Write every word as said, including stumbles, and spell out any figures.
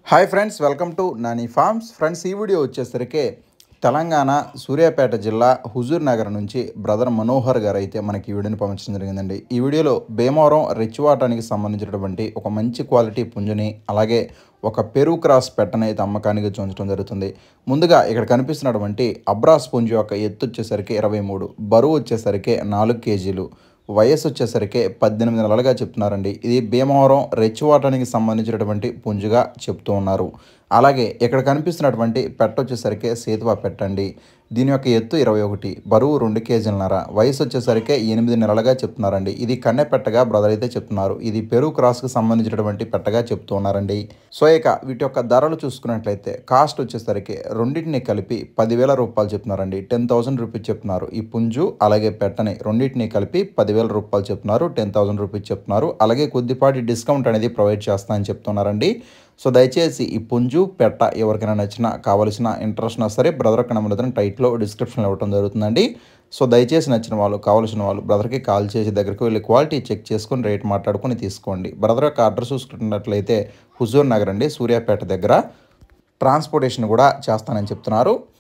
Hi friends, welcome to Nanifarms. Friends, ఈ video వచ్చేసరికి తెలంగాణ సూర్యాపేట జిల్లా హుజూర్ నగర్ నుంచి బ్రదర్ మనోహర్ గారు అయితే మనకి ఈ వీడియోని పంపించడం జరిగిందండి. ఈ వీడియోలో భీమవరం రెచ్చివాటానికి సంబంధించినటువంటి ఒక మంచి క్వాలిటీ పుంజుని, అలాగే ఒక పెరుగు క్రాస్ పెట్టని అయితే అమ్మకానికి చూపించడం జరుగుతుంది. ముందుగా ఇక్కడ కనిపిస్తున్నటువంటి అబ్రాస్ పుంజు యొక్క ఎత్తు వచ్చేసరికి ఇరవై మూడు, బరువు వచ్చేసరికి నాలుగు కేజీలు, వయసు వచ్చేసరికి పద్దెనిమిది నెలలుగా చెప్తున్నారండి. ఇది భీమవరం రెచ్చివాటానికి సంబంధించినటువంటి పుంజుగా చెప్తూ ఉన్నారు. అలాగే ఇక్కడ కనిపిస్తున్నటువంటి పెట్ట వచ్చేసరికి సేతువా పెట్టండి. దీని యొక్క ఎత్తు ఇరవై ఒకటి, బరువు రెండు కేజీలన్నర, వయసు వచ్చేసరికి ఎనిమిది నెలలుగా చెప్తున్నారండి. ఇది కన్నె పెట్టగా బ్రదర్ అయితే చెప్తున్నారు. ఇది పెరుగు క్రాస్కి సంబంధించినటువంటి పెట్టగా చెప్తూ ఉన్నారండి. సో ఇక వీటి యొక్క ధరలు చూసుకున్నట్లయితే కాస్ట్ వచ్చేసరికి రెండింటిని కలిపి పదివేల రూపాయలు చెప్తున్నారండి. టెన్ థౌసండ్ రూపీస్ చెప్తున్నారు. ఈ పుంజు అలాగే పెట్టని రెండింటిని కలిపి పదివేల రూపాయలు చెప్తున్నారు. టెన్ థౌసండ్ రూపీస్ చెప్తున్నారు. అలాగే కొద్దిపాటి డిస్కౌంట్ అనేది ప్రొవైడ్ చేస్తా అని చెప్తున్నారండి. సో దయచేసి ఈ పుంజు పెట్ట ఎవరికైనా నచ్చినా, కావాల్సిన ఇంట్రెస్ట్ ఉన్నా సరే బ్రదర్ యొక్క నెంబర్ టైట్లో డిస్క్రిప్షన్లో ఇవ్వడం జరుగుతుందండి. సో దయచేసి నచ్చిన వాళ్ళు, కావాల్సిన వాళ్ళు బ్రదర్కి కాల్ చేసి దగ్గరికి వెళ్ళి క్వాలిటీ చెక్ చేసుకొని రేట్ మాట్లాడుకొని తీసుకోండి. బ్రదర్ యొక్క అడ్రస్ చూసుకుంటున్నట్లయితే హుజూర్ నగర్ అండి, సూర్యాపేట దగ్గర. ట్రాన్స్పోర్టేషన్ కూడా చేస్తానని చెప్తున్నారు.